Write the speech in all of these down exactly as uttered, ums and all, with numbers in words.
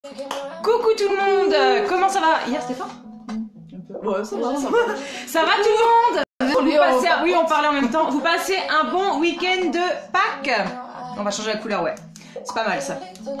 Coucou tout le monde, comment ça va? Hier c'était fort? Ouais, ça va, ça va. Ça va tout le monde? Vous passez, oui, on parlait en même temps. Vous passez un bon week-end de Pâques? On va changer la couleur, ouais. C'est pas mal ça.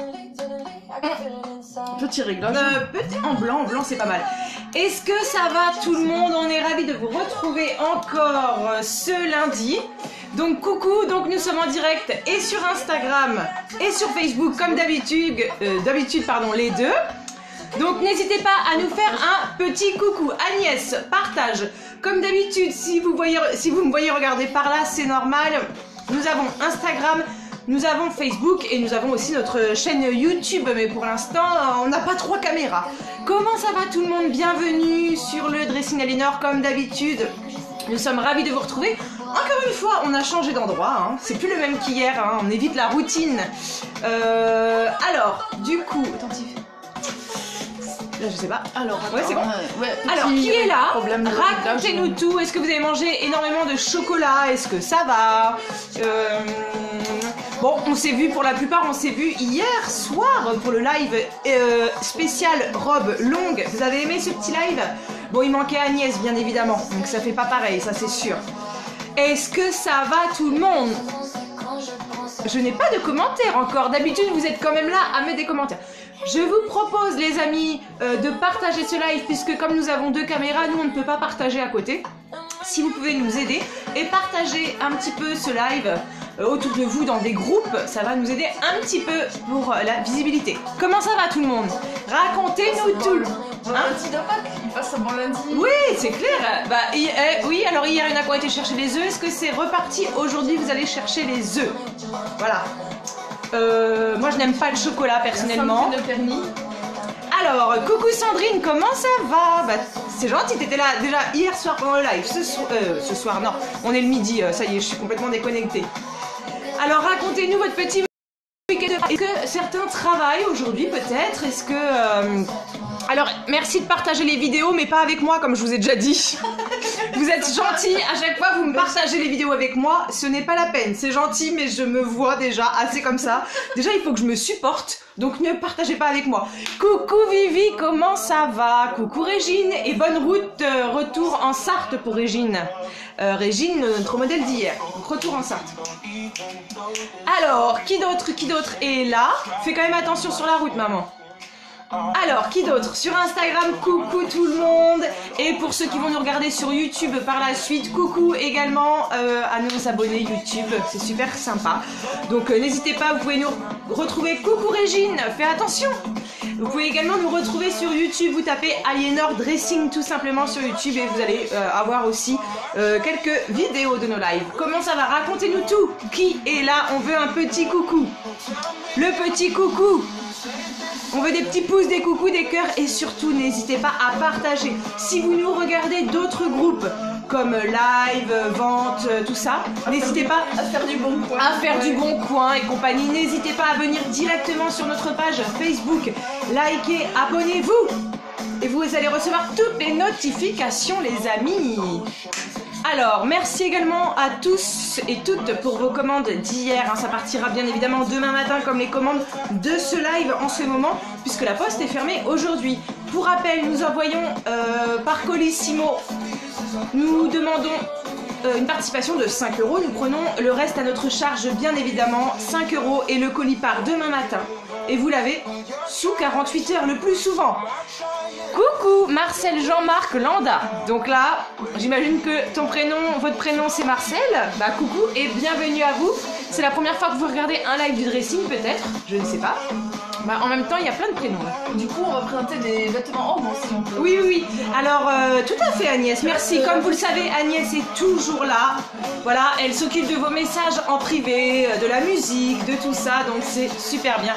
Petit réglage. Euh, petit en blanc, en blanc c'est pas mal. Est-ce que ça va tout le monde? On est ravis de vous retrouver encore ce lundi. Donc coucou, donc nous sommes en direct et sur Instagram et sur Facebook comme d'habitude, euh, d'habitude pardon les deux. Donc n'hésitez pas à nous faire un petit coucou. Agnès, partage. Comme d'habitude, si vous voyez, si vous me voyez regarder par là, c'est normal. Nous avons Instagram, nous avons Facebook et nous avons aussi notre chaîne YouTube. Mais pour l'instant, on n'a pas trois caméras. Comment ça va tout le monde? Bienvenue sur le Dressing Aliénor comme d'habitude. Nous sommes ravis de vous retrouver. Encore une fois, on a changé d'endroit. Hein. C'est plus le même qu'hier. Hein. On évite la routine. Euh, alors, du coup, attentif. Là, je sais pas. Alors, ouais, c'est bon. Euh, ouais, alors, qui est là? Racontez-nous tout. Est-ce que vous avez mangé énormément de chocolat? Est-ce que ça va? euh... Bon, on s'est vu pour la plupart, on s'est vu hier soir pour le live euh, spécial robe longue. Vous avez aimé ce petit live? Bon, il manquait Agnès, bien évidemment. Donc, ça fait pas pareil, ça c'est sûr. Est-ce que ça va tout le monde? Je n'ai pas de commentaires encore. D'habitude, vous êtes quand même là à mettre des commentaires. Je vous propose, les amis, euh, de partager ce live, puisque comme nous avons deux caméras, nous, on ne peut pas partager à côté. Si vous pouvez nous aider et partager un petit peu ce live euh, autour de vous dans des groupes, ça va nous aider un petit peu pour euh, la visibilité. Comment ça va tout le monde? Racontez-nous tout. Bon hein lundi de Pâques, il passe un bon lundi. Oui, c'est clair. Bah, y, eh, oui, alors hier, il y en a qui ont été chercher les œufs. Est-ce que c'est reparti? Aujourd'hui, vous allez chercher les œufs. Voilà. Euh, moi, je n'aime pas le chocolat personnellement. De permis. Alors, coucou Sandrine, comment ça va? Bah, c'est gentil, t'étais là déjà hier soir pendant le live. Ce, so euh, ce soir, non, on est le midi, euh, ça y est, je suis complètement déconnectée. Alors, racontez-nous votre petit week-end. Est-ce que certains travaillent aujourd'hui, peut-être? Est-ce que... Euh... Alors, merci de partager les vidéos, mais pas avec moi, comme je vous ai déjà dit. Vous êtes gentils, à chaque fois vous me partagez les vidéos avec moi, ce n'est pas la peine. C'est gentil, mais je me vois déjà assez comme ça. Déjà, il faut que je me supporte, donc ne partagez pas avec moi. Coucou Vivi, comment ça va? Coucou Régine, et bonne route, euh, retour en Sarthe pour Régine. Euh, Régine, notre modèle d'hier, donc retour en Sarthe. Alors, qui d'autre, qui d'autre est là? Fais quand même attention sur la route, maman. Alors, qui d'autre? Sur Instagram, coucou tout le monde. Et pour ceux qui vont nous regarder sur YouTube par la suite, coucou également euh, à nos abonnés YouTube. C'est super sympa. Donc euh, n'hésitez pas, vous pouvez nous retrouver. Coucou Régine, fais attention. Vous pouvez également nous retrouver sur YouTube. Vous tapez Aliénor Dressing tout simplement sur YouTube et vous allez euh, avoir aussi euh, quelques vidéos de nos lives. Comment ça va? Racontez-nous tout. Qui est là? On veut un petit coucou. Le petit coucou. On veut des petits pouces, des coucous, des cœurs et surtout n'hésitez pas à partager. Si vous nous regardez d'autres groupes comme live, vente, tout ça, n'hésitez pas à faire du bon coin, à faire ouais. du bon coin et compagnie. N'hésitez pas à venir directement sur notre page Facebook, likez, abonnez-vous et vous allez recevoir toutes les notifications, les amis. Alors, merci également à tous et toutes pour vos commandes d'hier. Hein, ça partira bien évidemment demain matin comme les commandes de ce live en ce moment, puisque la poste est fermée aujourd'hui. Pour rappel, nous envoyons euh, par Colissimo, nous demandons euh, une participation de cinq euros. Nous prenons le reste à notre charge, bien évidemment, cinq euros et le colis part demain matin. Et vous l'avez sous quarante-huit heures le plus souvent. Coucou Marcel Jean-Marc Landa. Donc là, j'imagine que ton prénom, votre prénom c'est Marcel. Bah coucou et bienvenue à vous. C'est la première fois que vous regardez un live du dressing peut-être, je ne sais pas. Bah en même temps il y a plein de prénoms là. Du coup on va présenter des vêtements hommes aussi on peut. Oui oui oui. Alors euh, tout à fait Agnès, merci. Comme vous le savez, Agnès est toujours là. Voilà, elle s'occupe de vos messages en privé, de la musique, de tout ça, donc c'est super bien.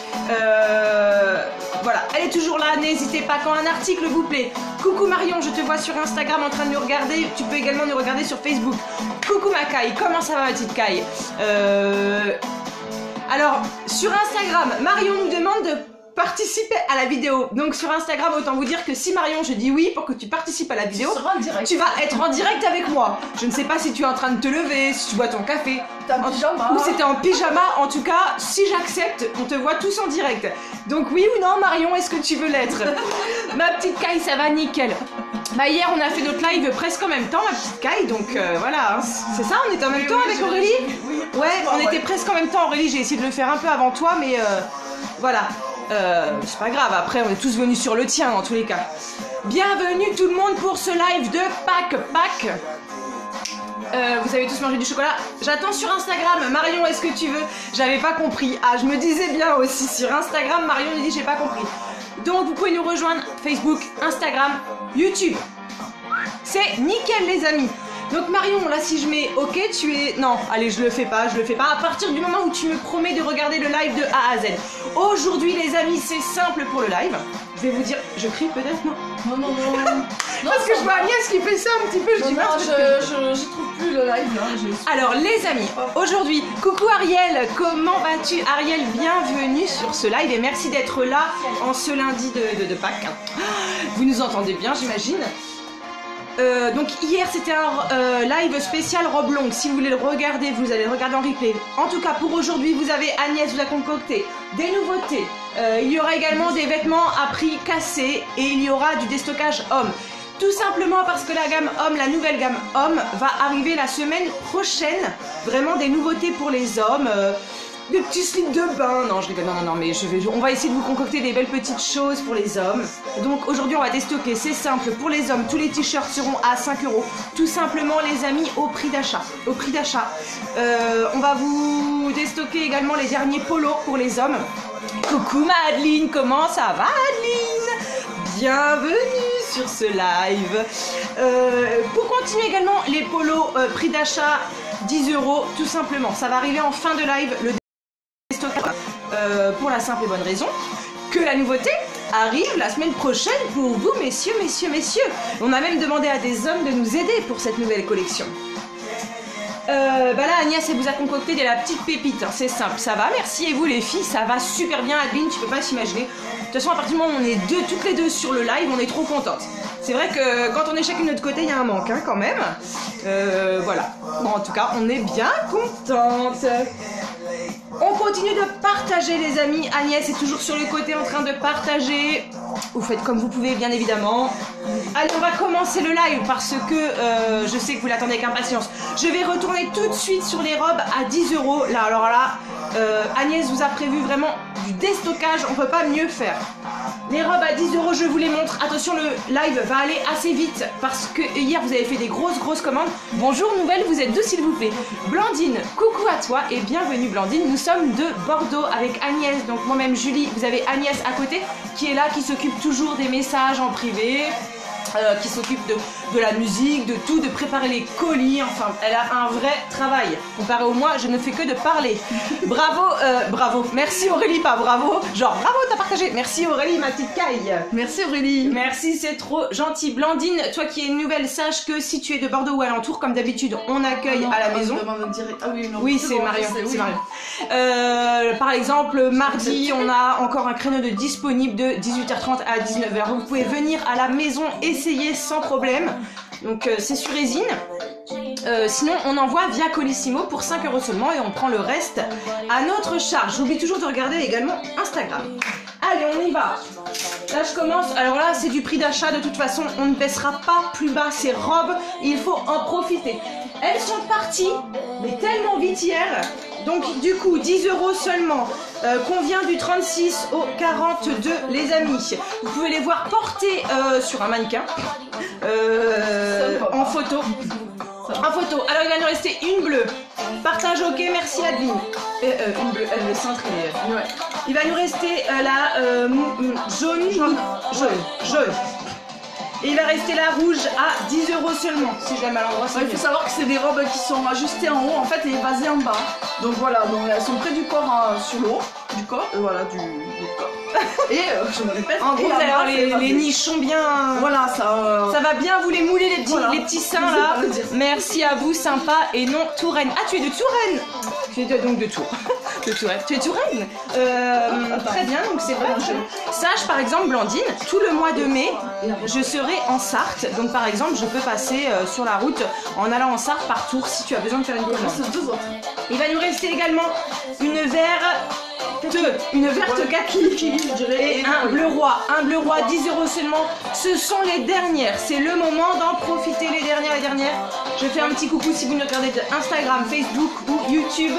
Euh, voilà, elle est toujours là, n'hésitez pas quand un article vous plaît. Coucou Marion, je te vois sur Instagram en train de nous regarder, tu peux également nous regarder sur Facebook. Coucou ma Kai, comment ça va ma petite Kai? euh... Alors, sur Instagram, Marion nous demande de participer à la vidéo. Donc sur Instagram, autant vous dire que si Marion, je dis oui pour que tu participes à la vidéo, Tu seras en direct. tu vas être en direct avec moi. Je ne sais pas si tu es en train de te lever, si tu bois ton café, T'es en pyjama. ou si t'es en pyjama. En tout cas, si j'accepte, on te voit tous en direct. Donc oui ou non, Marion, est-ce que tu veux l'être? Ma petite Caille, ça va nickel. Bah hier, on a fait notre live presque en même temps, ma petite Caille, donc euh, voilà. Hein. C'est ça, on était en même Oui, temps oui, avec je- Aurélie? Oui, Ouais, on ouais. était presque en même temps, Aurélie. J'ai essayé de le faire un peu avant toi, mais euh, voilà. Euh, c'est pas grave, après on est tous venus sur le tien dans tous les cas. Bienvenue tout le monde pour ce live de Pâques. Pâques. Euh, vous avez tous mangé du chocolat. J'attends sur Instagram. Marion, est-ce que tu veux? J'avais pas compris. Ah, je me disais bien aussi sur Instagram. Marion me dit j'ai pas compris. Donc vous pouvez nous rejoindre Facebook, Instagram, YouTube. C'est nickel les amis. Donc Marion, là si je mets OK, tu es... Non, allez, je le fais pas, je le fais pas. À partir du moment où tu me promets de regarder le live de A à Z. Aujourd'hui les amis, c'est simple pour le live. Je vais vous dire... Je crie peut-être, non? Non, non, non. non Parce que ça je vois va. Agnès qui fait ça un petit peu, je Non, dis non, mince, je, je, je trouve plus le live là. Je... Alors les amis, aujourd'hui, coucou Ariel, comment vas-tu Ariel? Bienvenue sur ce live et merci d'être là en ce lundi de, de, de Pâques. Vous nous entendez bien j'imagine. Euh, donc hier c'était un euh, live spécial robe longue. Si vous voulez le regarder, vous allez le regarder en replay. En tout cas pour aujourd'hui, vous avez Agnès vous a concocté des nouveautés. Euh, il y aura également des vêtements à prix cassé et il y aura du déstockage homme. Tout simplement parce que la gamme homme, la nouvelle gamme homme va arriver la semaine prochaine. Vraiment des nouveautés pour les hommes. Euh, des petits slips de bain. Non, je rigole. Non, non, non, mais je vais, on va essayer de vous concocter des belles petites choses pour les hommes. Donc aujourd'hui, on va déstocker. C'est simple. Pour les hommes, tous les t-shirts seront à cinq euros. Tout simplement, les amis, au prix d'achat. Au prix d'achat. Euh, on va vous déstocker également les derniers polos pour les hommes. Coucou Madeline, comment ça va Adeline? Bienvenue sur ce live. Euh, pour continuer également, les polos euh, prix d'achat dix euros, tout simplement. Ça va arriver en fin de live, le déstockage, euh, pour la simple et bonne raison que la nouveauté arrive la semaine prochaine pour vous, messieurs, messieurs, messieurs. On a même demandé à des hommes de nous aider pour cette nouvelle collection. Euh, bah là Agnès elle vous a concocté de la petite pépite, hein, c'est simple, ça va, merci. Et vous les filles, ça va super bien. Adeline, tu peux pas s'imaginer. De toute façon à partir du moment où on est deux, toutes les deux sur le live, on est trop contentes. C'est vrai que quand on est chacune de notre côté, il y a un manque hein, quand même. Euh, voilà, bon en tout cas on est bien contentes. On continue de partager les amis. Agnès est toujours sur le côté en train de partager. Vous faites comme vous pouvez bien évidemment. Allez, on va commencer le live parce que euh, je sais que vous l'attendez avec impatience. Je vais retourner tout de suite sur les robes à dix euros. Là, alors là, euh, Agnès vous a prévu vraiment du déstockage. On peut pas mieux faire. Les robes à dix euros, je vous les montre. Attention, le live va aller assez vite parce que hier vous avez fait des grosses grosses commandes. Bonjour Nouvelle, vous êtes deux s'il vous plaît. Blandine, coucou à toi et bienvenue Blandine. Nous sommes de Bordeaux avec Agnès, donc moi-même Julie. Vous avez Agnès à côté qui est là, qui s'occupe toujours des messages en privé. Euh, qui s'occupe de, de la musique, de tout, de préparer les colis, enfin elle a un vrai travail. Comparé au moi, je ne fais que de parler. Bravo, euh, bravo, merci Aurélie, pas bravo, genre bravo t'as partagé, merci Aurélie ma petite caille. Merci Aurélie. Merci, c'est trop gentil. Blandine, toi qui es une nouvelle, sache que si tu es de Bordeaux ou alentour, comme d'habitude, on accueille Non, à la on maison. demande direct. Ah oui, non, Oui, c'est bon, Marion, je sais, c'est oui. Marion. Euh, par exemple, mardi, on a encore un créneau de disponible de dix-huit heures trente à dix-neuf heures. Vous pouvez venir à la maison essayer sans problème. Donc euh, c'est sur résine. Euh, sinon, on envoie via Colissimo pour cinq euros seulement et on prend le reste à notre charge. J'oublie toujours de regarder également Instagram. Allez, on y va. Là, je commence. Alors là, c'est du prix d'achat. De toute façon, on ne baissera pas plus bas ces robes. Il faut en profiter. Elles sont parties, mais tellement vite hier. Donc, du coup, dix euros seulement. Euh, convient du trente-six au quarante-deux, les amis. Vous pouvez les voir porter euh, sur un mannequin. Euh, en photo. En photo. Alors, il va nous rester une bleue. Partage OK, merci Adeline. Euh, euh, une bleue, elle le cintre, il est... Ouais. Il va nous rester euh, la euh, jaune, jaune, jaune, jaune. Et il va rester la rouge à dix euros seulement. Si je la mets à l'endroit, c'est Ouais, il mieux. faut savoir que c'est des robes qui sont ajustées en haut en fait et basées en bas. Donc voilà, donc elles sont près du corps hein, sur le haut, du corps, euh, voilà, du, du corps. Et euh, je me répète, En gros, et vous allez là-bas, avoir c'est les, basé. les nichons bien... Voilà, ça. Euh... Ça va bien vous les mouler les petits, Voilà. les petits seins Je sais là. pas le dire. Merci à vous, sympa et non Touraine. Ah, tu es de Touraine. Tu es de- donc de Tours. de Touraine. Tu es Touraine euh, Très bien, donc c'est vrai. Je... Sache par exemple, Blandine, tout le mois de mai, je serai en Sarthe. Donc par exemple, je peux passer euh, sur la route en allant en Sarthe par Tours si tu as besoin de faire une commande. Il va nous rester également une verte, une verte kaki et un bleu roi. Un bleu roi, dix euros seulement. Ce sont les dernières. C'est le moment d'en profiter, les dernières, les dernières. Je fais un petit coucou si vous nous regardez de Instagram, Facebook ou YouTube.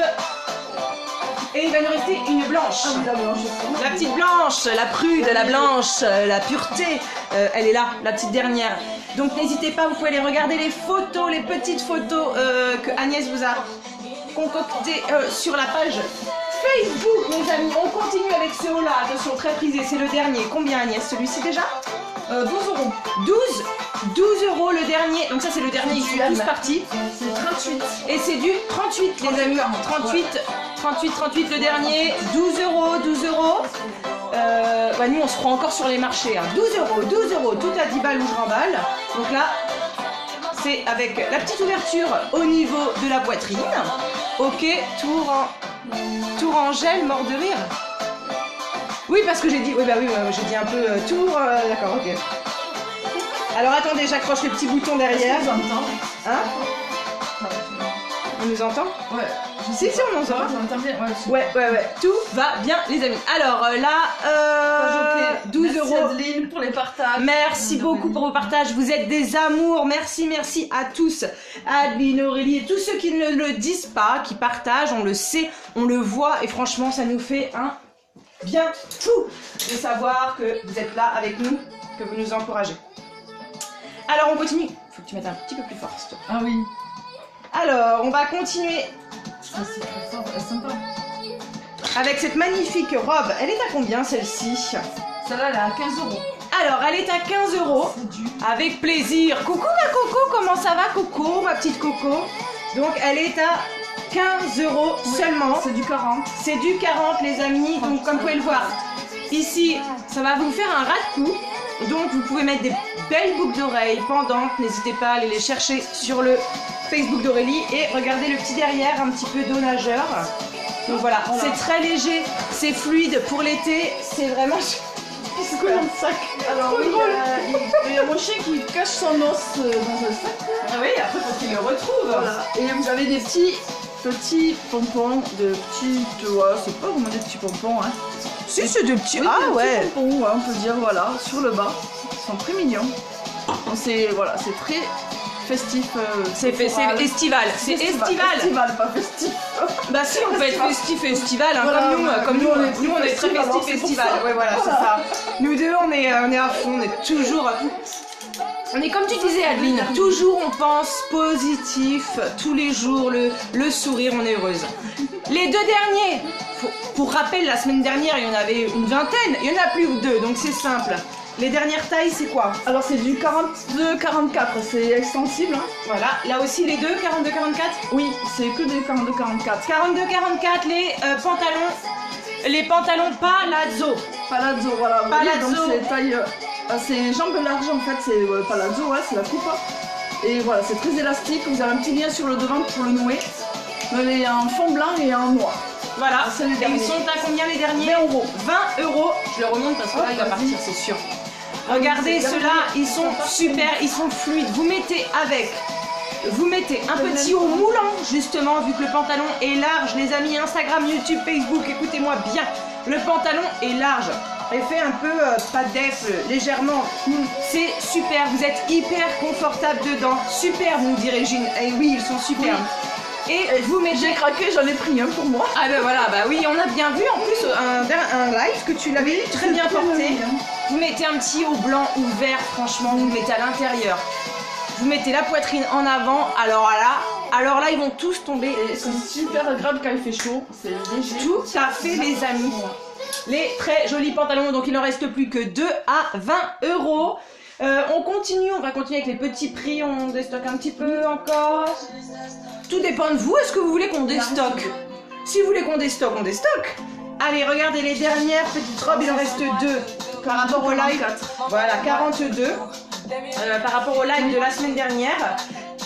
Et il va nous rester une blanche. La petite blanche, la prude, la blanche, la pureté. Euh, elle est là, la petite dernière. Donc n'hésitez pas, vous pouvez aller regarder les photos, les petites photos euh, que Agnès vous a concoctées euh, sur la page Facebook, mes amis. On continue avec ce haut-là. Attention, très prisé, c'est le dernier. Combien, Agnès? Celui-ci déjà euh, douze euros. douze douze euros le dernier. Donc ça, c'est le dernier. Ils sont tous partis. C'est trente-huit. Et c'est du trente-huit, les amis. trente-huit, trente-huit, trente-huit le dernier. douze euros, douze euros. Euh, bah nous, on se prend encore sur les marchés. Hein. douze euros, douze euros. Tout à dix balles ou je remballe. Donc là, c'est avec la petite ouverture au niveau de la poitrine. Ok, tour en, tour en gel, mort de rire. Oui, parce que j'ai dit, oui, bah oui, euh, j'ai dit un peu euh, tour, euh, d'accord, ok. Alors attendez, j'accroche les petits boutons derrière. On nous entend. Hein? On nous entend? Ouais. Si, si, on nous entend. On entend bien. Ouais, ouais, ouais. Tout va bien, les amis. Alors euh, là, euh, douze euros. Merci Adeline pour les partages. Merci beaucoup pour vos partages. Vous êtes des amours. Merci, merci à tous. Adeline, Aurélie et tous ceux qui ne le disent pas, qui partagent. On le sait, on le voit. Et franchement, ça nous fait un bien fou de savoir que vous êtes là avec nous, que vous nous encouragez. Alors, on continue. Faut que tu mettes un petit peu plus fort, s'il te plaît. Ah oui. Alors, on va continuer. Ça, c'est très fort, elle est sympa. Avec cette magnifique robe. Elle est à combien, celle-ci? Celle-là, elle est à quinze euros. Alors, elle est à quinze euros. Avec plaisir. Coucou, ma Coco, comment ça va, Coco, ma petite Coco? Donc, elle est à quinze euros oui, seulement. C'est du quarante. C'est du quarante, les amis. Donc, comme vous pouvez le voir, ici, ça va vous faire un ras de cou. Donc, vous pouvez mettre des belles boucles d'oreilles pendantes. N'hésitez pas à aller les chercher sur le Facebook d'Aurélie. Et regardez le petit derrière, un petit peu dos nageur. Donc voilà, voilà. C'est très léger, c'est fluide pour l'été. C'est vraiment... C'est quoi dans le sac? Alors oui, il y a mon chien qui cache son os dans un sac. Ah oui, après faut qu'il le retrouve. Voilà. Et vous avez des petits petits pompons, de petits, tu vois, c'est pas vraiment des petits pompons, hein. Si, c'est des petits, oui, ah des ouais. petits pompons, ouais, on peut dire, voilà, sur le bas. Ils sont très mignons. C'est voilà, c'est très festif. Euh, c'est estival. C'est estival. Estival, pas festif. Bah si, on peut être festif et estival, hein, voilà, comme nous, ouais, comme nous, nous, on est, nous, on est très festif et estival. Ouais, voilà, c'est ça. Nous deux, on est, on est à fond, on est toujours... On est comme tu disais, Adeline, toujours on pense positif, tous les jours, le, le sourire, on est heureuse. Les deux derniers, pour, pour rappel, la semaine dernière, il y en avait une vingtaine, il y en a plus que deux, donc c'est simple. Les dernières tailles, c'est quoi? Alors c'est du quarante-deux quarante-quatre, c'est extensible. Hein. Voilà, là aussi les deux, quarante-deux quarante-quatre? Oui, c'est que des quarante-deux quarante-quatre. quarante-deux quarante-quatre, les euh, pantalons, les pantalons palazzo. Palazzo, voilà. Palazzo. Donc c'est taille, euh, c'est jambes larges en fait, c'est euh, palazzo, ouais, c'est la coupe. Et voilà, c'est très élastique, vous avez un petit lien sur le devant pour le nouer. Elle est en fond blanc et en noir. Voilà, et ils sont à combien les derniers? vingt euros. vingt euros. Je le remonte parce que là, oh, il va partir, c'est sûr. Regardez ceux-là, ils sont super, ils sont fluides. Vous mettez avec, vous mettez un petit haut moulant justement, vu que le pantalon est large. Les amis, Instagram, YouTube, Facebook, écoutez-moi bien. Le pantalon est large. Elle fait un peu euh, pas def, légèrement. C'est super, vous êtes hyper confortable dedans. Super, vous me direz, Gine. Eh oui, ils sont super. Oui. Et, et vous mettez... J'ai craqué, j'en ai pris un pour moi. Ah ben voilà, bah oui, on a bien vu en plus un, un live que tu l'avais très bien porté. Vous mettez un petit haut blanc ou vert, franchement, vous le mettez à l'intérieur. Vous mettez la poitrine en avant, alors là, alors là ils vont tous tomber. C'est super agréable quand il fait chaud, c'est léger. Tout à fait les amis. Les très jolis pantalons, donc il ne reste plus que deux à vingt euros. Euh, on continue, on va continuer avec les petits prix, on déstocke un petit peu encore. Tout dépend de vous, est-ce que vous voulez qu'on déstocke? Si vous voulez qu'on déstocke, on déstocke. Allez, regardez les dernières petites robes, il en reste deux. Par rapport au live, voilà, quarante-deux. Euh, par rapport au live de la semaine dernière.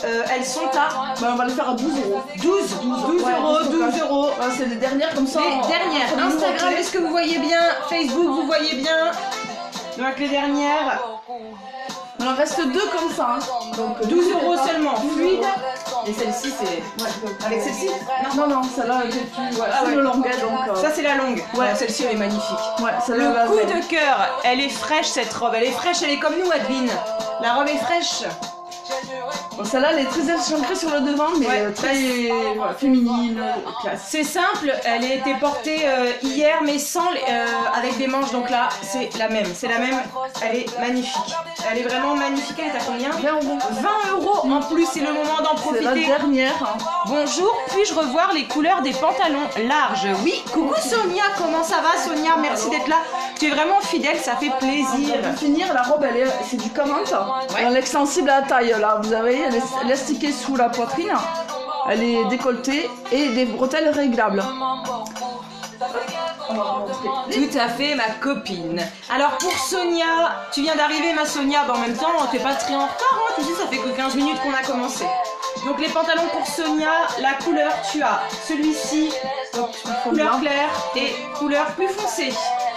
euh, elles sont à bah, on va le faire à douze euros. douze, douze Ouais, euros, douze euros. Ouais, c'est les dernières comme ça. Les on- dernières. on peut nous Instagram, montrer. est-ce que vous voyez bien? Facebook, vous voyez bien? Donc les dernières, Il en reste deux comme ça. Hein. Donc douze euros seulement. Fluide. Et celle-ci, c'est. Ouais, Avec celle-ci? Non, non, celle-là, elle est plus. Ouais, Ah c'est ouais. le longuet donc. euh, Ça c'est la longue. Ouais. Ouais, celle-ci elle est magnifique. Ouais, celle-là, Le elle coup va- de cœur, elle est fraîche cette robe. Elle est fraîche, elle est comme nous, Adeline. La robe est fraîche. Bon, celle-là, elle est très échancrée sur le devant, mais Ouais. euh, très voilà, féminine, classe. C'est simple, elle a été portée euh, hier, mais sans, les- euh, avec des manches. Donc là, c'est la même. C'est la même. Elle est magnifique. Elle est vraiment magnifique. Elle est à combien? vingt euros. vingt euros en plus. C'est le moment d'en C'est la profiter. dernière. hein. Bonjour, puis-je revoir les couleurs des pantalons larges? Oui, coucou Sonia, comment ça va Sonia? Merci d'être là. Tu es vraiment fidèle, ça fait plaisir. Pour finir, la robe, elle est, c'est du quarante. Elle est extensible à la taille. Là, vous avez, elle est élastiquée sous la poitrine. Elle est décolletée et des bretelles réglables. On va vous montrer. Tout à fait, ma copine. Alors pour Sonia, tu viens d'arriver, ma Sonia. Bah, en même temps, t'es pas très en retard, hein. Tu sais, ça fait que quinze minutes qu'on a commencé. Donc les pantalons pour Sonia, la couleur, tu as celui-ci, donc couleur claire et couleur plus foncée.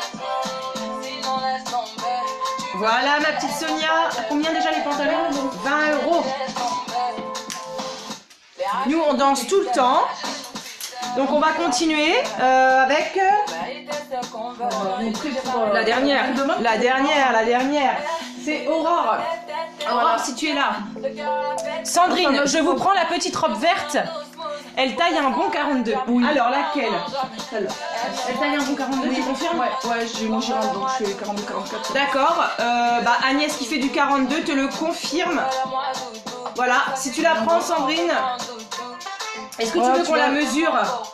Voilà ma petite Sonia. Combien déjà les pantalons? vingt euros. Nous on danse tout le temps. Donc on va continuer euh, avec euh, On va montrer pour, euh, la dernière. La dernière, la dernière. C'est Aurore. Aurore, si tu es là. Sandrine, je vous prends la petite robe verte. Elle taille un bon quarante-deux. Oui. Alors laquelle? Celle-là. Elle taille un bon quarante-deux, tu confirmes? Ouais, ouais, j'ai moi j'ai un, donc je fais quarante-deux quarante-quatre. D'accord, euh, bah Agnès qui fait du quarante-deux te le confirme. Voilà, si tu la prends Sandrine, est-ce que tu Ouais, veux tu qu'on la vois. mesure?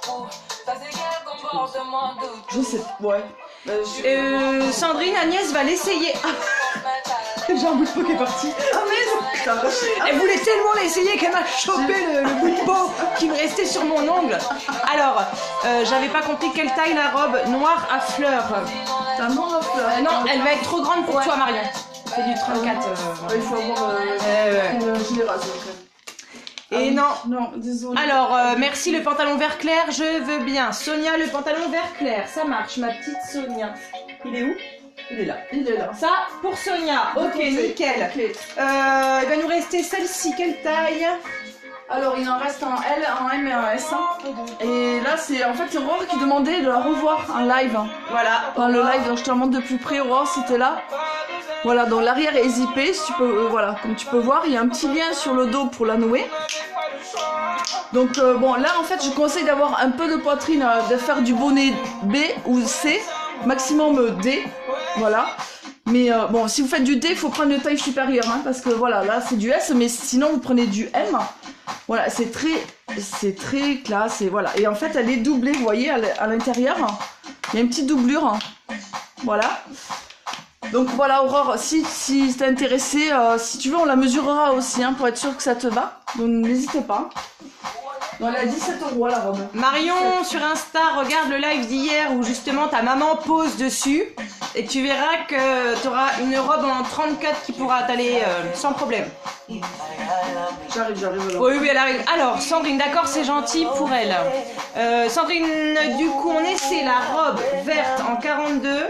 Je sais, ouais. Euh, je- euh, Sandrine, Agnès va l'essayer. J'ai un bout de peau qui est parti. Ah mais t'as arraché. Elle voulait tellement l'essayer qu'elle m'a chopé le, le bout de peau qui me restait sur mon ongle. Alors, euh, j'avais pas compris quelle taille la robe noire à fleurs. T'as un nom à fleur. Euh, non, elle va être trop grande pour toi Marion. C'est du trente-quatre. euh, Ouais, il faut avoir euh, ouais, ouais. une génération quand même. Et Ah, non. Non, désolé. Alors, euh, merci le pantalon vert clair, je veux bien. Sonia, le pantalon vert clair, ça marche, ma petite Sonia. Il est où? Il est là. Il est là. Ça, pour Sonia. Ok, Ok, nickel. ok. Euh, il va nous rester celle-ci, quelle taille? Alors, il en reste un L, un M et un S. Et là, c'est en fait Aurore qui demandait de la revoir en live. Voilà. Dans le live, donc je te la montre de plus près, Aurore, c'était là. Voilà, donc l'arrière est zippé, si tu peux, euh, voilà, comme tu peux voir, il y a un petit lien sur le dos pour la nouer. Donc euh, bon, là en fait, je conseille d'avoir un peu de poitrine, euh, de faire du bonnet B ou C, maximum D, voilà. Mais euh, bon, si vous faites du D, il faut prendre une taille supérieure, hein, parce que voilà, là c'est du S, mais sinon vous prenez du M. Voilà, c'est très, c'est très classe et voilà. Et en fait, elle est doublée, vous voyez, à l- à l'intérieur, il y a une petite doublure, voilà. Donc voilà Aurore, si, si t'es intéressée, euh, si tu veux on la mesurera aussi hein, pour être sûr que ça te va. Donc n'hésitez pas. Donc elle a dix-sept euros la robe. Marion sur Insta, regarde le live d'hier où justement ta maman pose dessus et tu verras que tu auras une robe en trente-quatre qui pourra t'aller euh, sans problème. J'arrive, j'arrive là. Oui, oui, elle arrive. Alors, Sandrine, d'accord, c'est gentil pour elle. Euh, Sandrine, du coup, on essaie la robe verte en quarante-deux.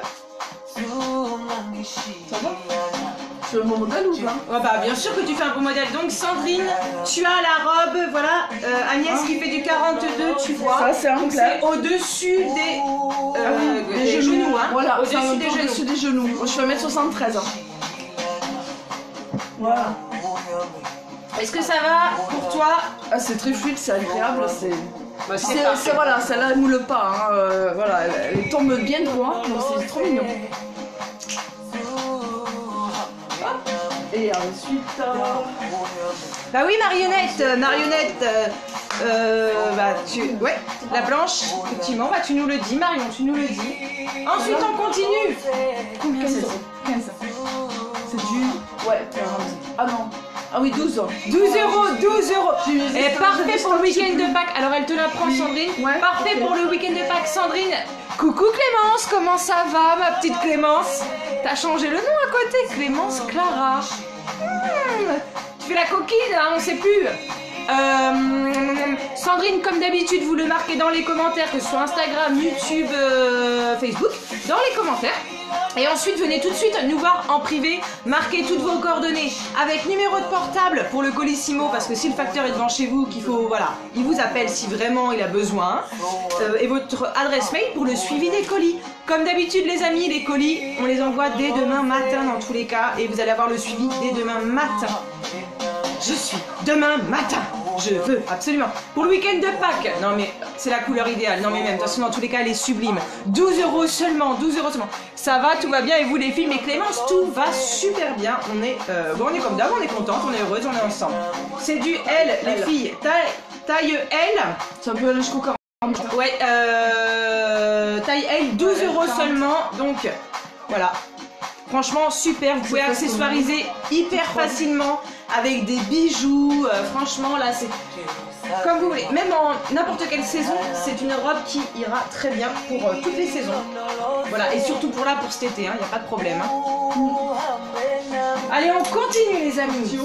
Ça va? C'est le bon modèle ou pas? Oh bah bien sûr que tu fais un beau modèle. Donc Sandrine, tu as la robe, voilà. Euh, Agnès qui fait du quarante-deux, tu vois. Ça, c'est un Donc clair. c'est au-dessus des, euh, Les des genoux, hein. Voilà, Au-dessus c'est des genoux. au-dessus des genoux. Moi, je fais un mètre soixante-treize. Voilà. Est-ce que ça va pour toi? Ah, c'est très fluide, c'est agréable, c'est... Bah, C'est, parfait. c'est- voilà, celle-là elle moule pas, hein, euh, voilà, elle, elle tombe bien droit, donc c'est trop mignon. Hop. Et ensuite, euh, Bah oui, marionnette, euh, marionnette. euh, euh, bah tu, ouais, la blanche, effectivement. Bah tu nous le dis, Marion, tu nous le dis. Ensuite on continue. quinze euros. quinze. C'est du... Ouais, quarante. Ah non. Ah oui, douze. douze euros, douze euros. J'ai- Et j'ai- parfait j'ai- pour le j'ai- week-end de Pâques. Alors elle te la prend, Oui. Sandrine. Ouais. Parfait pour le week-end de Pâques, Sandrine. Coucou Clémence, comment ça va, ma petite Clémence? T'as changé le nom à côté, Clémence Clara. Hmm, Tu fais la coquine, hein, on sait plus. Euh, Sandrine, comme d'habitude, vous le marquez dans les commentaires, que ce soit Instagram, YouTube, euh, Facebook, dans les commentaires. Et ensuite, venez tout de suite nous voir en privé, marquez toutes vos coordonnées avec numéro de portable pour le Colissimo, parce que si le facteur est devant chez vous, qu'il faut, voilà, il vous appelle si vraiment il a besoin, euh, et votre adresse mail pour le suivi des colis. Comme d'habitude, les amis, les colis, on les envoie dès demain matin dans tous les cas, et vous allez avoir le suivi dès demain matin. Je suis demain matin. Je veux, absolument. Pour le week-end de Pâques. Non mais, c'est la couleur idéale. Non mais même, de toute façon, dans tous les cas, elle est sublime. douze euros seulement, douze euros seulement. Ça va, tout va bien. Et vous les filles, mais Clémence, tout va super bien. On est, euh, bon, on est comme d'hab, on est contente, on est heureuse, on est ensemble. C'est du L, les filles. Taille, taille L. Ça peut aller jusqu'au quarante. Ouais, euh, taille L, douze euros seulement. Donc, voilà. Franchement, super. Vous pouvez accessoiriser hyper facilement avec des bijoux. Euh, franchement, là, c'est comme vous voulez. Même en n'importe quelle saison, c'est une robe qui ira très bien pour euh, toutes les saisons. Voilà, et surtout pour là, pour cet été, il hein, n'y a pas de problème. Hein. Allez, on continue, les amis.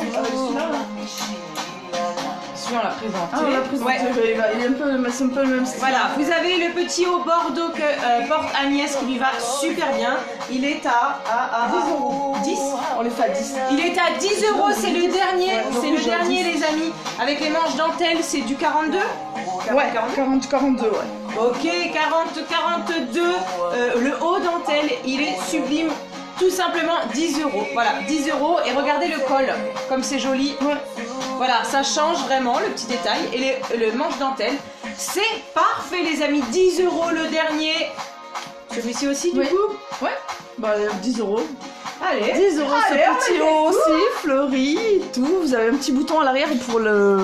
On l'a présenté. Ah, on l'a présenté. Ouais. Il est un peu, c'est un peu le même style. Voilà, vous avez le petit haut bordeaux que euh, porte Agnès qui lui va super bien. Il est à, à, à dix euros. dix. On les fait à dix. Il est à dix euros, c'est le dernier. Ouais, c'est le dernier, les amis. Avec les manches dentelles, c'est du quarante-deux. Ouais, quarante, quarante-deux, ouais. Ok, quarante, quarante-deux. Euh, le haut dentelle, il est sublime. Tout simplement dix euros. Voilà, dix euros. Et regardez le col, comme c'est joli. Ouais. Voilà, ça change vraiment le petit détail. Et les, le manche dentelle, c'est parfait, les amis. dix euros le dernier. Celui-ci aussi, du oui. coup Ouais. Bah, dix euros. Allez. dix euros, Allez, ce petit haut aussi, fleuri et tout. Vous avez un petit bouton à l'arrière pour le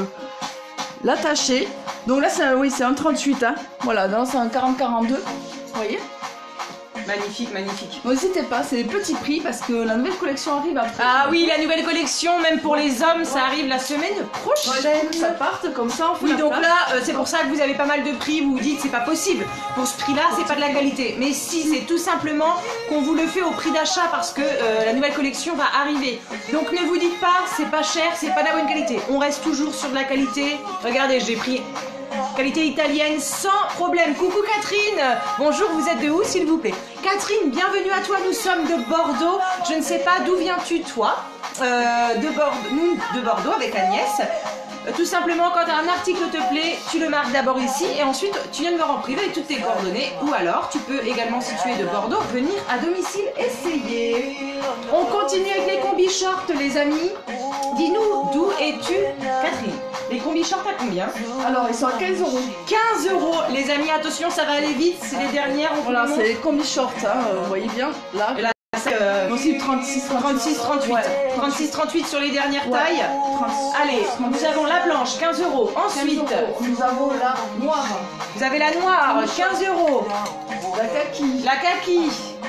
l'attacher. Donc là, c'est oui, c'est un trente-huit. Hein. Voilà, non, c'est un quarante quarante-deux. Vous voyez? Magnifique, magnifique. N'hésitez pas, c'est les petits prix parce que la nouvelle collection arrive après. Ah oui, la nouvelle collection, même pour les hommes, ça arrive la semaine prochaine. Ouais, ça parte comme ça, on fait Oui, la donc place. là, euh, c'est pour ça que vous avez pas mal de prix. Vous vous dites, c'est pas possible. Pour ce prix-là, c'est pas de la qualité. Mais si, c'est tout simplement qu'on vous le fait au prix d'achat parce que euh, la nouvelle collection va arriver. Donc ne vous dites pas, c'est pas cher, c'est pas de la bonne qualité. On reste toujours sur de la qualité. Regardez, j'ai pris qualité italienne sans problème. Coucou Catherine. Bonjour, vous êtes de où s'il vous plaît? Catherine, bienvenue à toi. Nous sommes de Bordeaux. Je ne sais pas d'où viens-tu toi euh, de Bordeaux, nous de Bordeaux avec Agnès. Euh, tout simplement, quand un article te plaît, tu le marques d'abord ici et ensuite tu viens de me voir en privé avec toutes tes coordonnées. Ou alors, tu peux également, si tu es de Bordeaux, venir à domicile essayer. On continue avec les combi shorts, les amis. Dis-nous, d'où es-tu, Catherine? Les combi shorts à combien? Alors, ils sont à quinze euros. quinze euros, les amis, attention, ça va aller vite, c'est les dernières. On voilà, c'est les combi shorts, hein, euh, vous voyez bien, là. Et là c'est euh, aussi trente-six, trente-huit. Ouais. trente-six, trente-huit sur les dernières ouais. tailles. trente-six, allez, trente-six. Nous avons la blanche, quinze euros. Ensuite, quinze euros. Nous avons la noire. Vous avez la noire, quinze euros. La kaki. La kaki.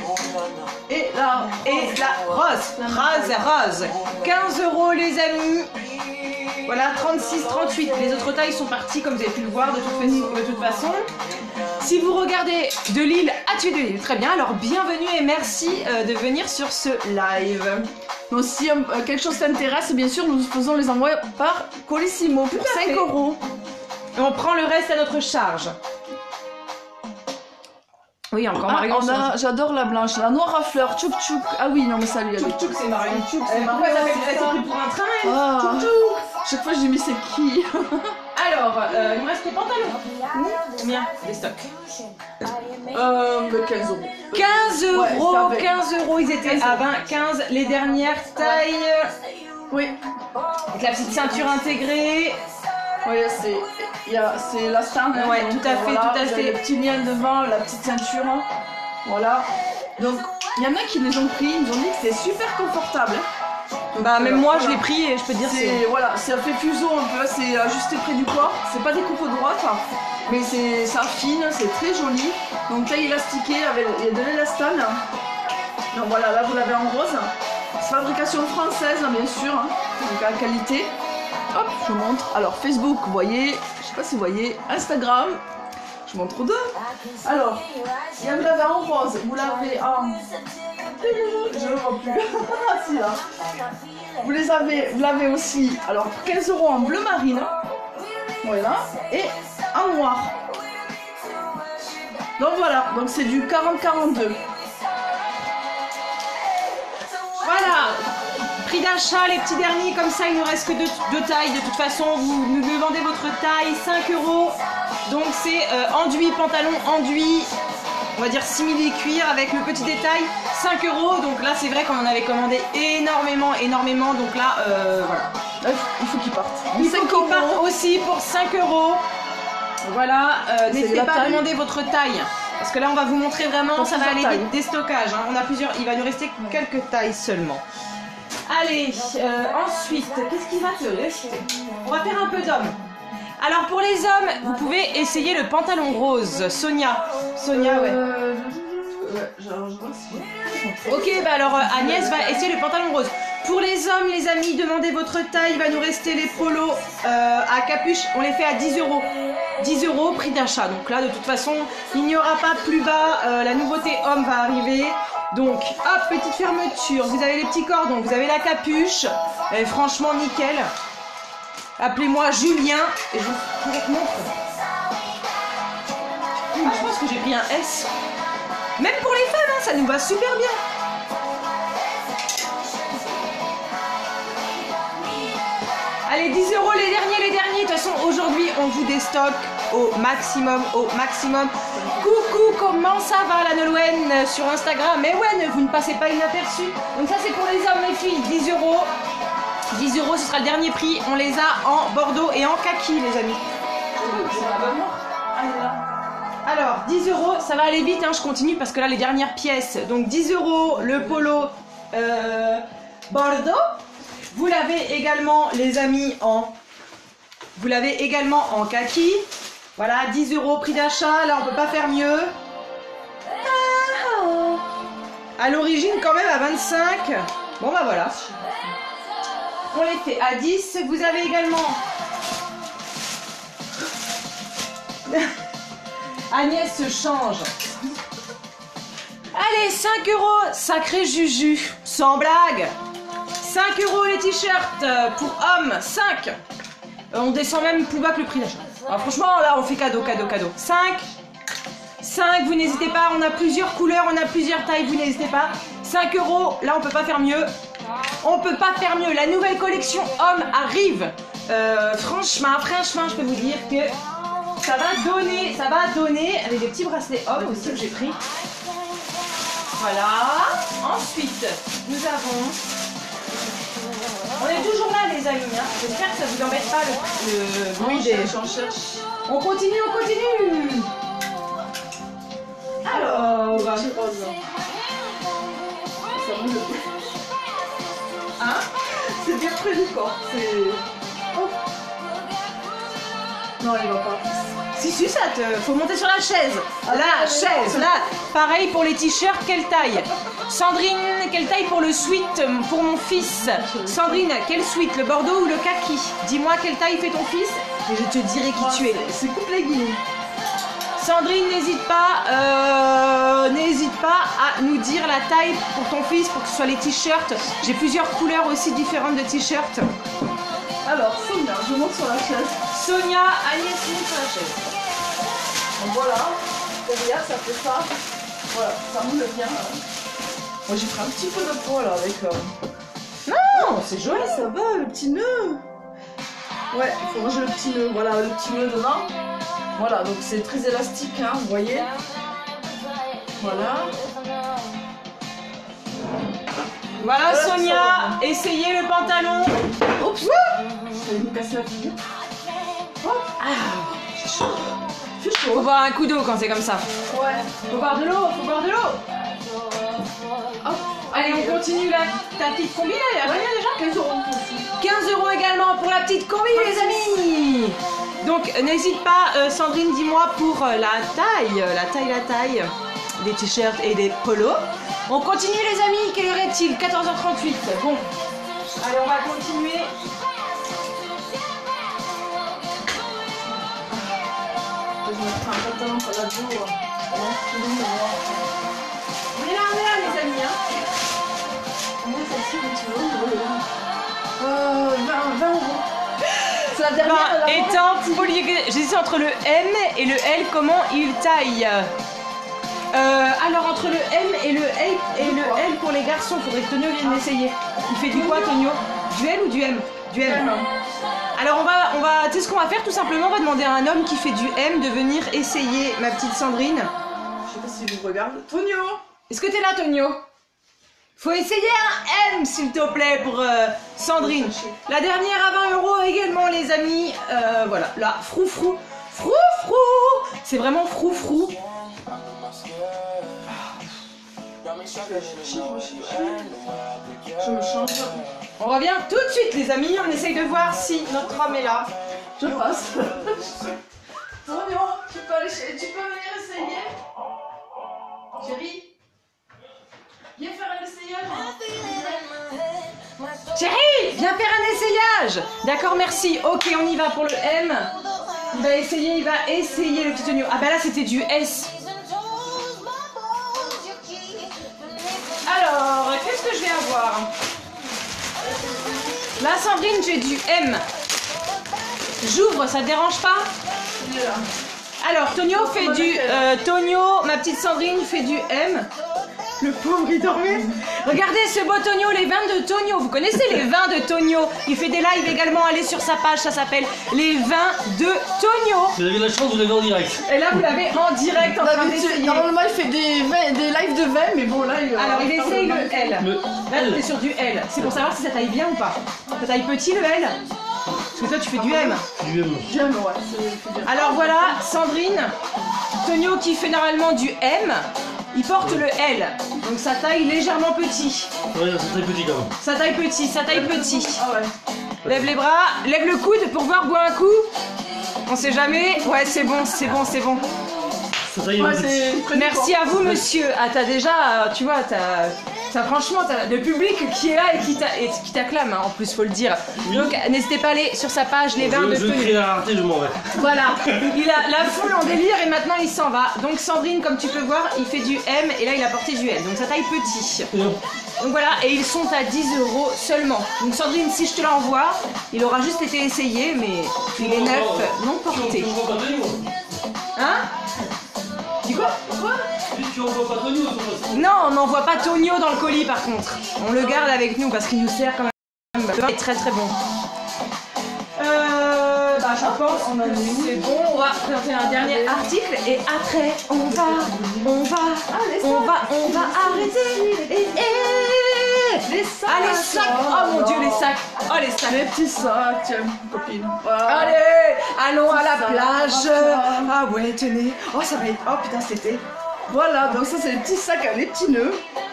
Et la, et la rose. Rose, rose. quinze euros, les amis. Voilà, trente-six, trente-huit. Les autres tailles sont parties, comme vous avez pu le voir, de toute façon. De toute façon. Si vous regardez de Lille à tuer de Lille, très bien. Alors, bienvenue et merci euh, de venir sur ce live. Donc, si euh, quelque chose t'intéresse, bien sûr, nous faisons les envois par Colissimo pour cinq euros. Et on prend le reste à notre charge. Oui, encore Marion. Ah, j'adore la blanche, la noire à fleurs, tchouk tchouk. Ah oui, non mais ça lui a Tchouk tchouk, c'est Marion. Tchouk, c'est Marion. Pourquoi ça fait pris pour un train? Ah. Tchouk tchouk. Chaque fois je dis mais c'est qui? Alors, euh, il me reste les pantalons. Combien? Des stocks. Euh, quinze euros. quinze euros, ouais, quinze euros, ils étaient à vingt, quinze. Les dernières tailles. Oui. Avec la petite ceinture intégrée. Oui, c'est la stand. Hein, ouais, donc, tout à fait, voilà, tout à fait. Le petit lien devant, la petite ceinture. Voilà. Donc, il y en a qui les ont pris, ils ont dit que c'était super confortable. Donc, bah, même euh, moi, voilà. je l'ai pris et je peux te dire c'est. Voilà, ça fait fuseau un peu, c'est ajusté près du corps. C'est pas des coupes droites, mais ça affine, c'est très joli. Donc, taille élastiquée, avec, il y a de l'élastane. Donc, voilà, là, vous l'avez en rose. Fabrication française, bien sûr, hein, donc à qualité. Hop, je vous montre. Alors Facebook, vous voyez, je sais pas si vous voyez, Instagram, je vous montre deux. Alors, il y a vous l'avez en rose, vous l'avez en Je le vois plus. Si, là. Vous les avez, vous l'avez aussi. Alors pour quinze euros en bleu marine. Voilà. Et en noir. Donc voilà. Donc c'est du quarante quarante-deux. Voilà. Prix d'achat, les petits derniers, comme ça, il ne reste que deux, deux tailles. De toute façon, vous nous demandez votre taille, cinq euros. Donc c'est euh, enduit, pantalon enduit. On va dire simili cuir avec le petit détail, cinq euros. Donc là, c'est vrai qu'on en avait commandé énormément, énormément. Donc là, euh, voilà. Il faut qu'il parte. Il faut qu'il parte aussi pour cinq euros. Voilà, euh, n'hésitez pas à demander votre taille. Parce que là, on va vous montrer vraiment, ça va aller vite, des stockages. Hein. On a plusieurs, il va nous rester quelques tailles seulement. Allez, euh, ensuite, qu'est-ce qui va te rester? On va faire un peu d'hommes. Alors pour les hommes, vous pouvez essayer le pantalon rose. Sonia. Sonia, ouais. Euh, ouais, genre, je vois si... Ok, bah alors euh, Agnès va essayer le pantalon rose. Pour les hommes, les amis, demandez votre taille. Il va nous rester les polos euh, à capuche. On les fait à dix euros. dix euros, prix d'achat. Donc là, de toute façon, il n'y aura pas plus bas. Euh, la nouveauté homme va arriver. Donc, hop, petite fermeture. Vous avez les petits cordons, vous avez la capuche. Et franchement, nickel. Appelez-moi Julien et je vous montre. Ah, je pense que j'ai pris un S. Même pour les femmes, hein, ça nous va super bien. Allez, dix euros les derniers, les derniers. De toute façon, aujourd'hui, on vous déstocke au maximum, au maximum. Coucou, comment ça va la Nolwenn sur Instagram? Mais ouais, vous ne passez pas inaperçu. Donc ça, c'est pour les hommes, les filles, dix euros. dix euros, ce sera le dernier prix. On les a en bordeaux et en kaki, les amis. Alors, dix euros, ça va aller vite, hein, je continue parce que là, les dernières pièces. Donc, dix euros, le polo euh, bordeaux. Vous l'avez également, les amis, en... Vous l'avez également en kaki. Voilà, dix euros, prix d'achat. Là, on peut pas faire mieux. À l'origine, quand même, à vingt-cinq. Bon, bah voilà. On les fait à dix. Vous avez également... Agnès se change. Allez, cinq euros, sacré Juju. Sans blague. cinq euros les t-shirts pour hommes. cinq. On descend même plus bas que le prix d'achat. Alors, franchement, là, on fait cadeau, cadeau, cadeau. cinq. cinq, vous n'hésitez pas. On a plusieurs couleurs, on a plusieurs tailles. Vous n'hésitez pas. cinq euros, là, on peut pas faire mieux. On peut pas faire mieux. La nouvelle collection homme arrive. Euh, franchement, franchement, je peux vous dire que ça va donner, ça va donner avec des petits bracelets hommes aussi que j'ai pris. Voilà. Ensuite, nous avons... On est toujours là, les amis. Hein. J'espère que ça vous embête pas le, le bruit des... On continue, on continue. Alors... Hein? C'est bien près du corps. C'est... Oh. Non, il va pas. Si, si, ça te... Faut monter sur la chaise. La chaise, là. Pareil pour les t-shirts, quelle taille? Sandrine, quelle taille pour le sweat pour mon fils? Sandrine, quel sweat? Le bordeaux ou le kaki? Dis-moi quelle taille fait ton fils et je te dirai qui tu es. C'est coupe les guillemets. Sandrine, n'hésite pas, euh, n'hésite pas à nous dire la taille pour ton fils, pour que ce soit les t-shirts. J'ai plusieurs couleurs aussi différentes de t-shirts. Alors, Sonia, je monte sur la chaise. Sonia, Agnès monte sur la chaise. Donc voilà, derrière ça fait ça. Voilà, ça moule bien. Moi j'ai pris un petit peu de poids là avec... Euh... Non, c'est joli. Ouais, ça va, le petit nœud. Ouais, il faut ranger le petit nœud. Voilà, le petit nœud devant. Voilà, donc c'est très élastique, hein, vous voyez. Voilà. Voilà, Sonia, essayez le pantalon. Oups, je vais me casser la figure. Oh. Ah, c'est chaud. C'est chaud. Faut boire un coup d'eau quand c'est comme ça. Ouais. Faut boire de l'eau, faut boire de l'eau. Hop. Allez, on continue la, ta petite combi là, il y a combien déjà? quinze euros. quinze euros également pour la petite combi, les amis. Donc n'hésite pas, euh, Sandrine, dis-moi pour euh, la taille, la taille, la taille des t-shirts et des polos. On continue, les amis. Quelle heure est-il? quatorze heures trente-huit. Bon. Allez, on va continuer. Je vais mettre un pantalon pour la joue. On est là, on est là les amis. Hein. Moi, celle-ci, euh, vingt, vingt euros. C'est la dernière. Ben, la étant polygonale, j'hésite entre le M et le L, comment il taille. Euh, alors entre le M et le L et le L pour les garçons, faudrait que Tonio vienne essayer. Il fait du quoi Tonio? Du L ou du M? Du M. Alors on va, on va, tu sais ce qu'on va faire tout simplement, on va demander à un homme qui fait du M de venir essayer, ma petite Sandrine. Je sais pas si je vous regarde. Tonio, est-ce que t'es là Tonio? Faut essayer un M s'il te plaît pour euh, Sandrine. La dernière à vingt euros également les amis. Euh, voilà, là, froufrou, froufrou. C'est vraiment froufrou. je me change. On revient tout de suite les amis, on essaye de voir si notre homme est là. Je passe. Tonio, tu peux aller chez... tu peux venir essayer? Chérie, viens faire un essayage. Chérie, viens faire un essayage. D'accord, merci. Ok, on y va pour le M. Il va essayer, il va essayer le petit Tonio. Ah bah là c'était du S. Alors, qu'est-ce que je vais avoir? Là, Sandrine, j'ai du M. J'ouvre, ça te dérange pas? Alors, Tonio fait du... Euh, Tonio, ma petite Sandrine, fait du M. Le pauvre, il dormait. Regardez ce beau Tonio, les vins de Tonio. Vous connaissez les vins de Tonio? Il fait des lives également, allez sur sa page, ça s'appelle Les vins de Tonio. Vous avez la chance, vous l'avez en direct. Et là, vous l'avez en direct en train d'essayer. Normalement, il fait des, vingt, des lives de vingt, mais bon, là, il... Alors, il essaye le L. Le Là, L. tu es sur du L. C'est pour savoir si ça taille bien ou pas. Ça taille petit, le L? Parce que toi, tu fais du M. Du M. J'aime, ouais. c'est- c'est bien. Alors, voilà, Sandrine. Tonio qui fait normalement du M. Il porte le L. Donc, ça taille légèrement petit. Ouais, c'est très petit quand même. Ça taille petit, ça taille petit. Ah ouais. Lève les bras, lève le coude pour voir, bois un coup. On sait jamais. Ouais, c'est bon, c'est bon, c'est bon. Ça taille Ouais, un petit. c'est très Merci à vous, monsieur. Ah, t'as déjà, euh, tu vois, t'as, t'as franchement, t'as le public qui est là et qui, t'a- et qui t'acclame, hein, en plus, faut le dire. Oui. Donc, n'hésitez pas à aller sur sa page, les vins Je, de je crée Tonio. la rareté, je m'en vais. Voilà, il a la foule en délire et maintenant il s'en va. Donc, Sandrine, comme tu peux voir, il fait du M et là, il a porté du L. Donc, ça taille petit. Et non. Donc voilà, et ils sont à dix euros seulement. Donc, Sandrine, si je te l'envoie, il aura juste été essayé, mais il est neuf, non porté. Tu envoies pas Tonio. Hein? Dis quoi? Quoi? Tu envoies pas Tonio, ton Non, on n'envoie pas Tonio dans le colis par contre. On le garde avec nous parce qu'il nous sert quand même. Le vin est très très bon. Euh, bah je pense qu'on a dit c'est bon. On va présenter un dernier article et après on va, on va, on va, on va arrêter. Et, et... Les sacs. Ah les sacs. Oh mon dieu les sacs. Oh les sacs. Les petits sacs, tiens, copine. Voilà. Allez, allons à la Ça, plage. ça. Ah ouais, tenez. Oh ça va être. Oh putain cet été. Voilà, donc ça, c'est les petits sacs avec les petits nœuds.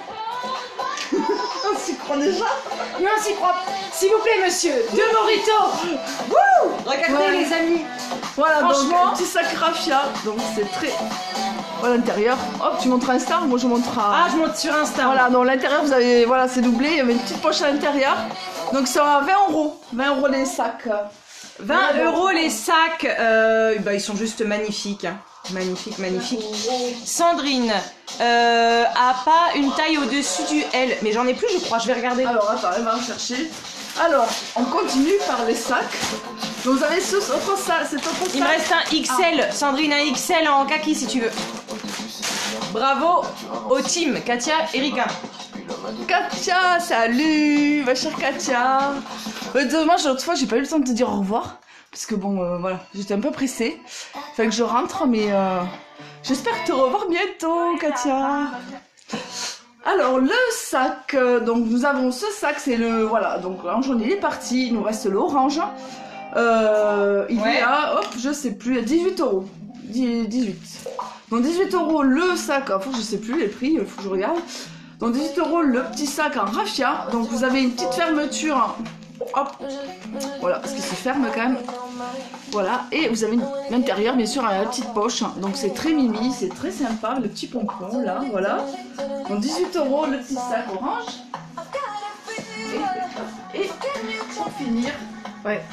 On s'y croit déjà. Mais on s'y croit. S'il vous plaît, monsieur, deux mojitos. Wouh! Regardez, Ouais. les amis. Voilà, Franchement. donc petit sac raffia. Donc c'est très. Voilà l'intérieur. Hop, tu montres Insta, moi je montre à. Ah, je monte sur Insta. Voilà, donc l'intérieur, vous avez. Voilà, c'est doublé. Il y avait une petite poche à l'intérieur. Donc ça sera vingt euros. vingt euros les sacs. vingt euros les sacs. Euh, bah, ils sont juste magnifiques. Hein. Magnifique, magnifique. Sandrine euh, a pas une taille au-dessus du L. Mais j'en ai plus, je crois. Je vais regarder. Alors attends, elle va en chercher. Alors, on continue par les sacs. Donc vous avez ce autre sac, cet autre sac. Il me reste un X L. Sandrine, un X L en kaki si tu veux. Bravo au team. Katia, Erika. Katia, salut, ma chère Katia. Euh, dommage, l'autre fois, j'ai pas eu le temps de te dire au revoir. Parce que bon, euh, voilà, j'étais un peu pressée. Fait que je rentre, mais euh, j'espère te revoir bientôt, Katia. Alors, le sac, euh, donc nous avons ce sac, c'est le, voilà, donc en jaune il est parti, il nous reste l'orange. Euh, il Ouais. est à, hop, je sais plus, à dix-huit euros. dix-huit. Donc dix-huit euros le sac, enfin je sais plus les prix, il faut que je regarde. Donc dix-huit euros le petit sac en raffia. Donc vous avez une petite fermeture. Hop. Voilà, parce qu'il se ferme quand même. Voilà, et vous avez l'intérieur bien sûr à la petite poche. Donc c'est très mimi, c'est très sympa, le petit pompon là, voilà. Donc dix-huit euros le petit sac orange. Et, et pour finir, ouais,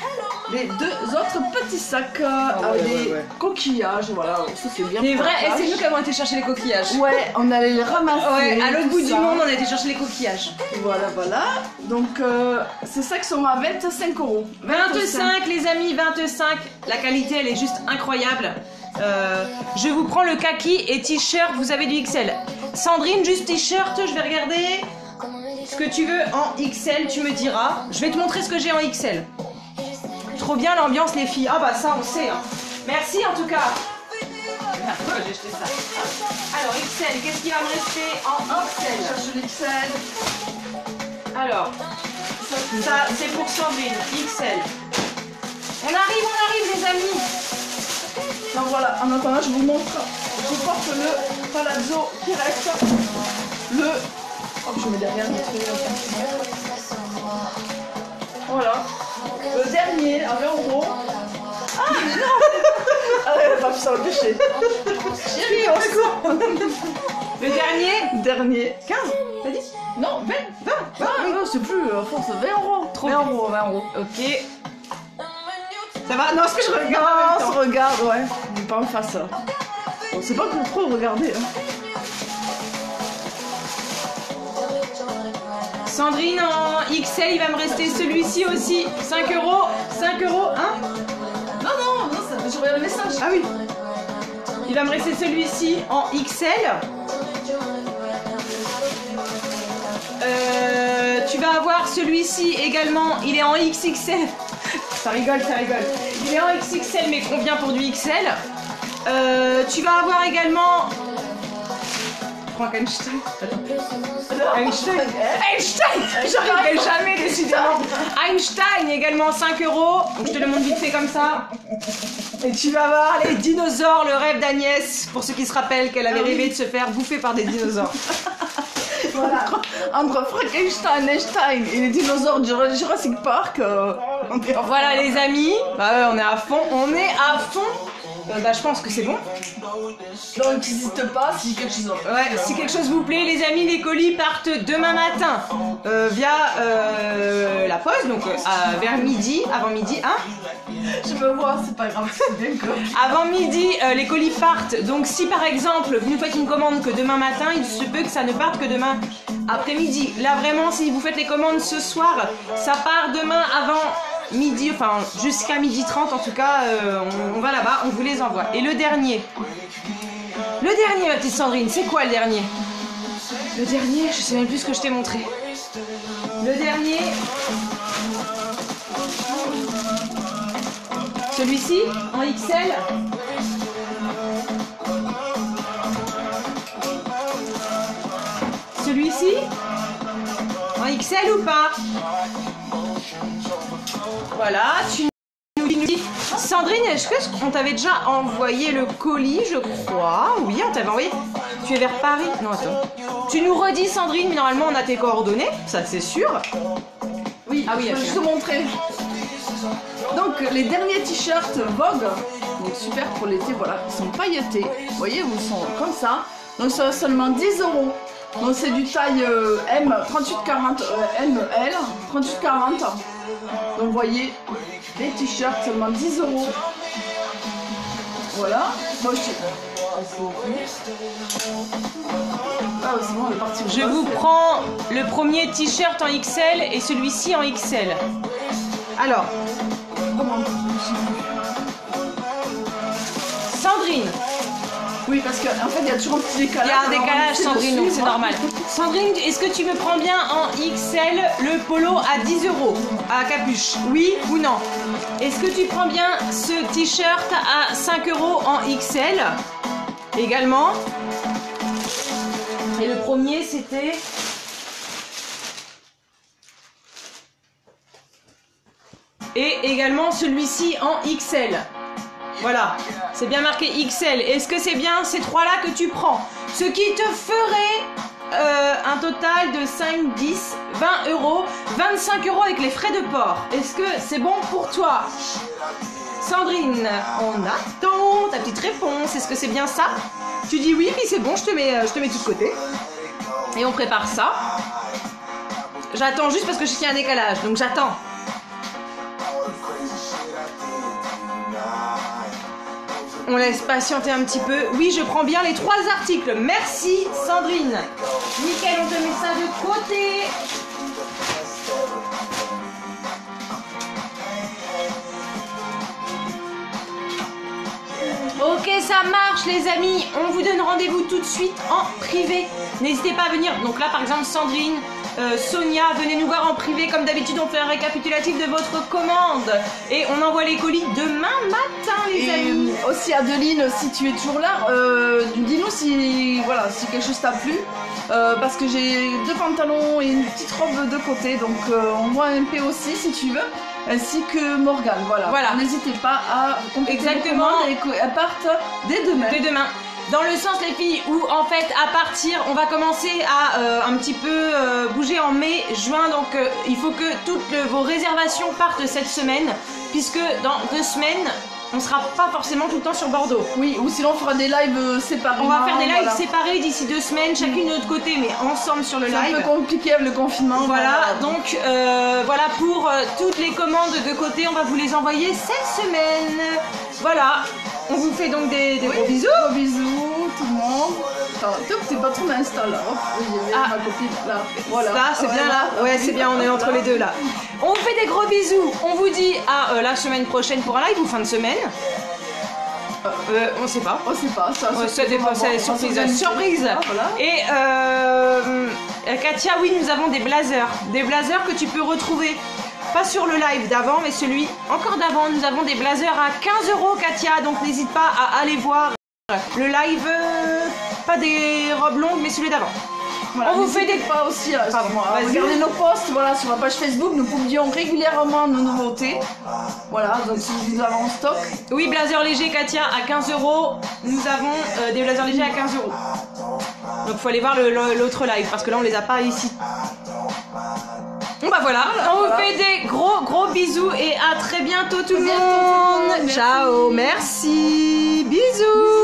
les deux autres petits sacs euh, ouais, avec ouais, des ouais. coquillages, voilà, ça c'est bien. C'est pour vrai, la et c'est plage. nous qui avons été chercher les coquillages. Ouais, on allait les ramasser. Ouais, à l'autre tout bout du ça. monde, on a été chercher les coquillages. Voilà, voilà. Donc, euh, ces sacs sont à vingt-cinq euros. vingt-cinq les amis, vingt-cinq. La qualité elle est juste incroyable. Euh, je vous prends le kaki et t-shirt, vous avez du X L. Sandrine, juste t-shirt, je vais regarder. Ce que tu veux en X L, tu me diras. Je vais te montrer ce que j'ai en X L. Trop bien l'ambiance les filles. Ah bah ça on sait. Hein. Merci en tout cas. Pourquoi j'ai jeté ça? Alors X L, qu'est-ce qui va me rester en X L? Cherche l'X L. Alors, ça c'est pour Sandrine, X L. On arrive, on arrive les amis. Donc voilà, en attendant, je vous montre. Je vous porte le palazzo qui reste. Le. Oh, je mets derrière. Voilà. Le dernier à vingt euros. Ah non. Ah ouais, elle va ça le déchet. Chérie, on est quoi? Le dernier, Dernier. quinze, t'as dit? Non, vingt. vingt. Ah non, c'est plus. À force, vingt euros. Trop vingt bien. euros, vingt euros. Ok. Ça va? Non, est-ce que je regarde Non, en même on temps? se regarde, ouais. On pas en face. Là. Bon, c'est pas pour trop regarder. Hein. Sandrine en X L, il va me rester celui-ci aussi. cinq euros. cinq euros, hein? Non, non, non, ça, je regarde le message. Ah oui. Il va me rester celui-ci en X L. Euh, tu vas avoir celui-ci également. Il est en X X L. Ça rigole, ça rigole. Il est en X X L mais convient pour du X L. Euh, tu vas avoir également... Frank Einstein. Attends. Einstein. Einstein. J'arriverai jamais décidément. Einstein également cinq euros. Donc je te le montre vite fait comme ça. Et tu vas voir les dinosaures, le rêve d'Agnès. Pour ceux qui se rappellent qu'elle avait Ah oui. rêvé de se faire bouffer par des dinosaures. Voilà. Entre Frankenstein, Einstein et les dinosaures du Jurassic Park, euh, on est en- Voilà les amis. Bah ouais, on est à fond. On est à fond. Euh, bah je pense que c'est bon. Donc n'hésite pas si quelque chose. Ouais, si quelque chose vous plaît, les amis, les colis partent demain matin euh, via euh, la poste, donc euh, à- vers midi, avant midi, hein. Je me vois, c'est pas grave, c'est bien que. Avant midi, euh, les colis partent. Donc si par exemple vous nous faites une commande que demain matin, il se peut que ça ne parte que demain après-midi. Là vraiment, si vous faites les commandes ce soir, ça part demain avant midi, enfin jusqu'à midi trente en tout cas, euh, on, on va là-bas, on vous les envoie. Et le dernier, le dernier ma petite Sandrine, c'est quoi le dernier? Le dernier, je sais même plus ce que je t'ai montré. Le dernier, celui-ci en X L. Celui-ci en X L ou pas? Voilà, tu nous dis. Sandrine, est-ce qu'on t'avait déjà envoyé le colis, je crois? Oui, on t'avait envoyé. Tu es vers Paris? Non, attends. Tu nous redis, Sandrine, mais normalement on a tes coordonnées, ça c'est sûr. Oui, Ah oui, je peux ok. juste te montrer. Donc les derniers t-shirts Vogue, donc super pour l'été, voilà, ils sont pailletés. Vous voyez, ils sont comme ça. Donc ça seulement dix euros. Donc c'est du taille euh, M trente-huit quarante, euh, M L trente-huit quarante. Donc vous voyez, les t-shirts seulement dix euros. Voilà. Moi je Ah ouais, c'est bon, on est parti. Je vous prends le premier t-shirt en X L et celui-ci en X L. Alors, Sandrine, Oui, parce qu'en fait, il y a toujours un petit il décalage. y a un alors on décalage, essaie de Sandrine, donc c'est suivre. normal. Sandrine, est-ce que tu me prends bien en X L le polo à dix euros à capuche? Oui ou non? Est-ce que tu prends bien ce t-shirt à cinq euros en X L également? Et le premier, c'était... Et également celui-ci en X L. Voilà, c'est bien marqué X L. Est-ce que c'est bien ces trois-là que tu prends? Ce qui te ferait euh, un total de cinq, dix, vingt euros. vingt-cinq euros avec les frais de port. Est-ce que c'est bon pour toi? Sandrine, on attend ta petite réponse. Est-ce que c'est bien ça? Tu dis oui, puis c'est bon, je te mets, je te mets tout de côté. Et on prépare ça. J'attends juste parce que je tiens un décalage, donc j'attends. on laisse patienter un petit peu. Oui, je prends bien les trois articles. Merci Sandrine. Nickel, on te met ça de côté. Ok, ça marche les amis. On vous donne rendez-vous tout de suite en privé. N'hésitez pas à venir. Donc là, par exemple, Sandrine, euh, Sonia, venez nous voir en privé. Comme d'habitude, on fait un récapitulatif de votre commande. Et on envoie les colis demain matin, les Et amis. aussi Adeline, si tu es toujours là, euh, dis-nous si, voilà, si quelque chose t'a plu. Euh, parce que j'ai deux pantalons et une petite robe de côté. Donc euh, on voit un P aussi si tu veux. Ainsi que Morgane, voilà. Voilà. N'hésitez pas à compléter Exactement. les commandes et qu'elles partent dès demain. Dès demain. Dans le sens les filles où en fait à partir on va commencer à euh, un petit peu euh, bouger en mai, juin, donc euh, il faut que toutes le- vos réservations partent cette semaine puisque dans deux semaines on sera pas forcément tout le temps sur Bordeaux. Oui, ou sinon on fera des lives euh, séparés. On va faire des lives voilà. séparés d'ici deux semaines, chacune de notre côté mais ensemble sur le C'est un live. peu compliqué avec le confinement. Voilà, donc euh, voilà pour euh, toutes les commandes de côté, on va vous les envoyer cette semaine. Voilà, on vous fait donc des, des gros bisous. Gros bisous, tout le monde. Attends, top, t'es pas trop d'insta là. Hop, oui, il y avait Ah. ma copine là. Voilà. Ça, c'est bien là. Ouais, c'est bien, on est entre les deux là. On vous fait des gros bisous. On vous dit à euh, la semaine prochaine pour un live ou fin de semaine. Euh, on sait pas. On sait pas, ça. Ouais, ça dépend, c'est surprise. s'organise. Surprise. Ah, voilà. Et euh, Katia, oui, nous avons des blazers. Des blazers que tu peux retrouver. Pas sur le live d'avant, mais celui encore d'avant. Nous avons des blazers à quinze euros, Katia. Donc n'hésite pas à aller voir le live. euh, pas des robes longues, mais celui d'avant. Voilà, On vous fait n'hésitez des- pas aussi à, Pardon, à vas-y. regarder nos posts voilà, sur la page Facebook. Nous publions régulièrement nos nouveautés. Voilà, donc si vous avez en stock. Oui, blazer léger, Katia, à quinze euros. Nous avons euh, des blazers légers à quinze euros. Donc faut aller voir le- le- l'autre live parce que là on les a pas ici. Bon bah voilà, on vous voilà. fait des gros gros bisous et à très bientôt tout le bientôt tout le monde. monde. Merci. Ciao, merci, bisous.